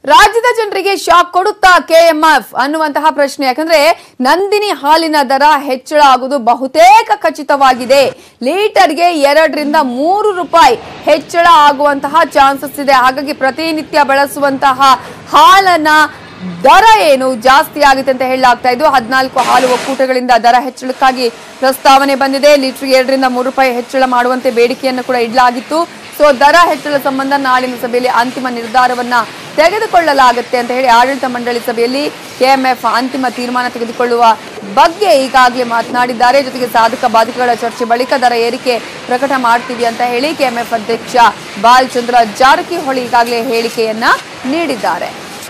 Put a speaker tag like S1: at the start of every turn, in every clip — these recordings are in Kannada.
S1: ರಾಜ್ಯದ ಜನರಿಗೆ ಶಾಕ್ ಕೊಡುತ್ತಾ ಕೆಎಂಎಫ್ ಅನ್ನುವಂತಹ ಪ್ರಶ್ನೆ. ಯಾಕಂದ್ರೆ ನಂದಿನಿ ಹಾಲಿನ ದರ ಹೆಚ್ಚಳ ಆಗುವುದು ಬಹುತೇಕ ಖಚಿತವಾಗಿದೆ. ಲೀಟರ್ಗೆ 2 ರಿಂದ 3 ರೂಪಾಯಿ ಹೆಚ್ಚಳ ಆಗುವಂತಹ ಚಾನ್ಸಸ್ ಇದೆ. ಹಾಗಾಗಿ ಪ್ರತಿನಿತ್ಯ ಬಳಸುವಂತಹ ಹಾಲನ್ನ ದರ ಏನು ಜಾಸ್ತಿ ಆಗುತ್ತೆ ಅಂತ ಹೇಳಲಾಗ್ತಾ ಇದ್ದು 14 ಹಾಲು ಒಕ್ಕೂಟಗಳಿಂದ ದರ ಹೆಚ್ಚಳಕ್ಕಾಗಿ ಪ್ರಸ್ತಾವನೆ ಬಂದಿದೆ. ಲೀಟರ್ಗೆ 2 ರಿಂದ 3 ರೂಪಾಯಿ ಹೆಚ್ಚಳ ಮಾಡುವಂತೆ ಬೇಡಿಕೆಯನ್ನು ಕೂಡ ಇಡಲಾಗಿತ್ತು. ಸೊ ದರ ಹೆಚ್ಚಳ ಸಂಬಂಧ ನಾಳಿನ ಸಭೆಯಲ್ಲಿ ಅಂತಿಮ ನಿರ್ಧಾರವನ್ನ ತೆಗೆದುಕೊಳ್ಳಲಾಗುತ್ತೆ ಅಂತ ಹೇಳಿ ಆಡಳಿತ ಮಂಡಳಿ ಸಭೆಯಲ್ಲಿ ಕೆಎಂಎಫ್ ಅಂತಿಮ ತೀರ್ಮಾನ ತೆಗೆದುಕೊಳ್ಳುವ ಬಗ್ಗೆ ಈಗಾಗಲೇ ಮಾತನಾಡಿದ್ದಾರೆ. ಜೊತೆಗೆ ಸಾಧಕ ಬಾಧಕಗಳ ಚರ್ಚೆ ಬಳಿಕ ದರ ಏರಿಕೆ ಪ್ರಕಟ ಮಾಡ್ತೀವಿ ಅಂತ ಹೇಳಿ ಕೆಎಂಎಫ್ ಅಧ್ಯಕ್ಷ ಬಾಲಚಂದ್ರ ಜಾರಕಿಹೊಳಿ ಈಗಾಗಲೇ ಹೇಳಿಕೆಯನ್ನ ನೀಡಿದ್ದಾರೆ.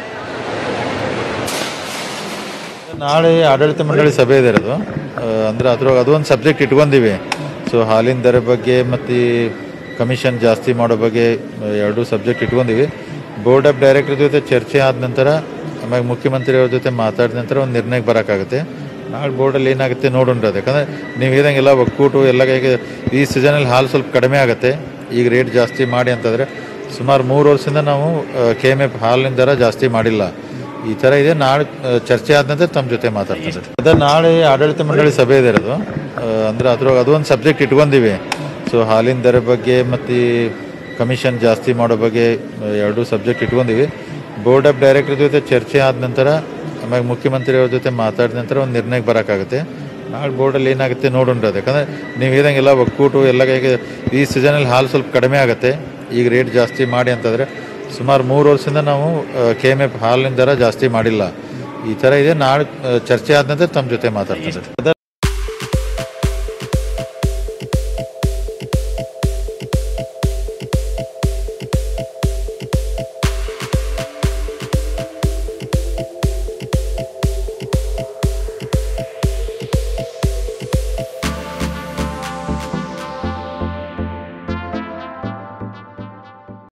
S2: ನಾಳೆ ಆಡಳಿತ ಮಂಡಳಿ ಸಭೆ ಇದೆ ಇರೋದು. ಅಂದ್ರೆ ಅದ್ರೊಳಗೆ ಅದೊಂದು ಸಬ್ಜೆಕ್ಟ್ ಇಟ್ಕೊಂಡಿವಿ. ಸೊ ಹಾಲಿನ ದರ ಬಗ್ಗೆ ಮತ್ತು ಕಮಿಷನ್ ಜಾಸ್ತಿ ಮಾಡೋ ಬಗ್ಗೆ 2 ಸಬ್ಜೆಕ್ಟ್ ಇಟ್ಕೊಂಡಿವಿ. ಬೋರ್ಡ್ ಆಫ್ ಡೈರೆಕ್ಟರ್ ಜೊತೆ ಚರ್ಚೆ ಆದ ನಂತರ ಆಮೇಲೆ ಮುಖ್ಯಮಂತ್ರಿಯವ್ರ ಜೊತೆ ಮಾತಾಡಿದ ನಂತರ ಒಂದು ನಿರ್ಣಯಕ್ಕೆ ಬರೋಕ್ಕಾಗುತ್ತೆ. ನಾಳೆ ಬೋರ್ಡಲ್ಲಿ ಏನಾಗುತ್ತೆ ನೋಡೋಣ. ಯಾಕಂದರೆ ನೀವು ಹೇಳ್ದಂಗೆಲ್ಲ ಒಕ್ಕೂಟು ಎಲ್ಲ ಈ ಸೀಸನಲ್ಲಿ ಹಾಲು ಸ್ವಲ್ಪ ಕಡಿಮೆ ಆಗುತ್ತೆ. ಈಗ ರೇಟ್ ಜಾಸ್ತಿ ಮಾಡಿ ಅಂತಂದರೆ ಸುಮಾರು 3 ವರ್ಷದಿಂದ ನಾವು ಕೆಎಂಎಫ್ ಹಾಲಿನ ದರ ಜಾಸ್ತಿ ಮಾಡಿಲ್ಲ. ಈ ಥರ ಇದೆ. ನಾಳೆ ಚರ್ಚೆ ಆದ ನಂತರ ತಮ್ಮ ಜೊತೆ ಮಾತಾಡ್ತಾರೆ. ಅದೇ ನಾಳೆ ಆಡಳಿತ ಮಂಡಳಿ ಸಭೆ ಇದೆ ಇರೋದು. ಅಂದ್ರೆ ಅದ್ರೊಳಗೆ ಅದೊಂದು ಸಬ್ಜೆಕ್ಟ್ ಇಟ್ಕೊಂಡಿವಿ. ಸೊ ಹಾಲಿನ ದರ ಬಗ್ಗೆ ಮತ್ತು ಕಮಿಷನ್ ಜಾಸ್ತಿ ಮಾಡೋ ಬಗ್ಗೆ 2 ಸಬ್ಜೆಕ್ಟ್ ಇಟ್ಕೊಂಡಿವಿ. ಬೋರ್ಡ್ ಆಫ್ ಡೈರೆಕ್ಟರ್ ಜೊತೆ ಚರ್ಚೆ ಆದ ನಂತರ ಆಮೇಲೆ ಮುಖ್ಯಮಂತ್ರಿಯವ್ರ ಜೊತೆ ಮಾತಾಡಿದ ನಂತರ ಒಂದು ನಿರ್ಣಯಕ್ಕೆ ಬರೋಕ್ಕಾಗುತ್ತೆ. ನಾಳೆ ಬೋರ್ಡಲ್ಲಿ ಏನಾಗುತ್ತೆ ನೋಡೋಣ. ಯಾಕಂದರೆ ನೀವು ಹೇಳ್ದಂಗೆಲ್ಲ ಒಕ್ಕೂಟು ಎಲ್ಲ ಈ ಸೀಸನಲ್ಲಿ ಹಾಲು ಸ್ವಲ್ಪ ಕಡಿಮೆ ಆಗುತ್ತೆ. ಈಗ ರೇಟ್ ಜಾಸ್ತಿ ಮಾಡಿ ಅಂತಂದರೆ ಸುಮಾರು 3 ವರ್ಷದಿಂದ ನಾವು ಕೆಎಂಎಫ್ ಹಾಲಿನ ದರ ಜಾಸ್ತಿ ಮಾಡಿಲ್ಲ. ಈ ಥರ ಇದೆ. ನಾಳೆ ಚರ್ಚೆ ಆದ ನಂತರ ತಮ್ಮ ಜೊತೆ ಮಾತಾಡ್ತಾರೆ.